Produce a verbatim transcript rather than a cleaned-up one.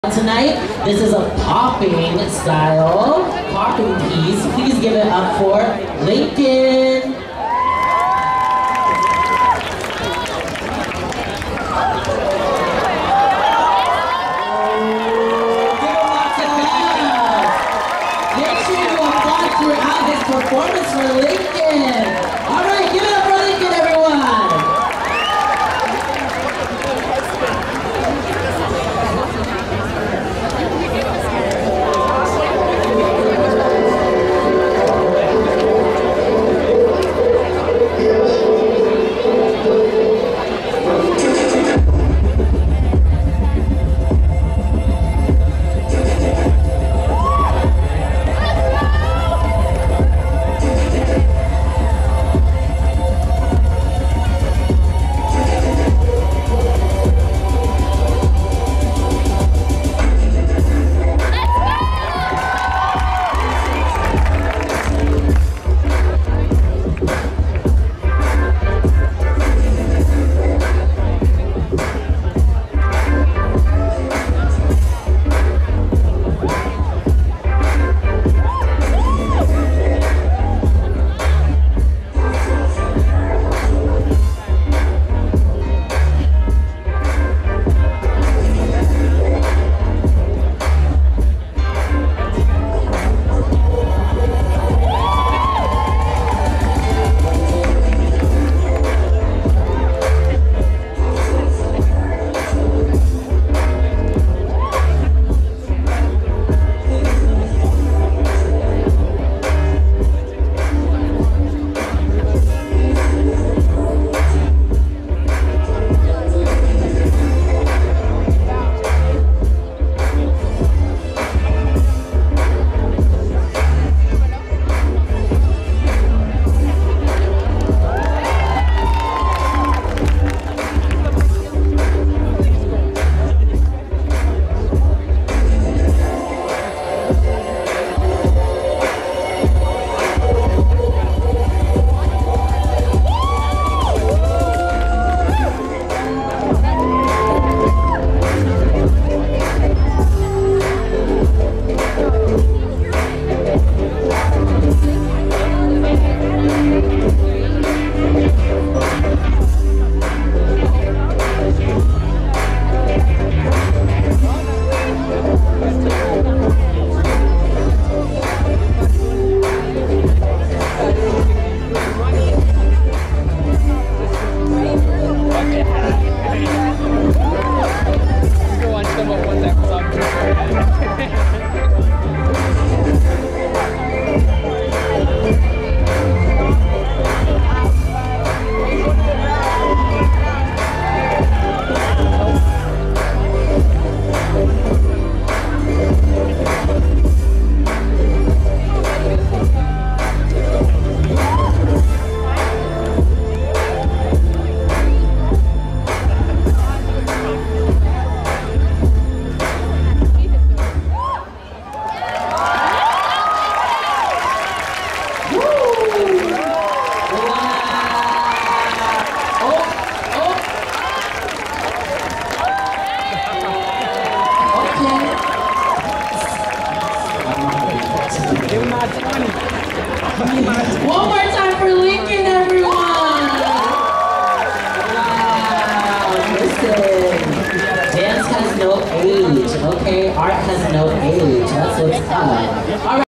Tonight, this is a popping style, popping piece. Please give it up for Lincoln. Give him lots of love. Make sure you applaud throughout his performance for Lincoln. All right, give it up for Lincoln, everyone. One more time for Lincoln, everyone! Wow, listen. Dance has no age, okay? Art has no age. That's what's up. All right.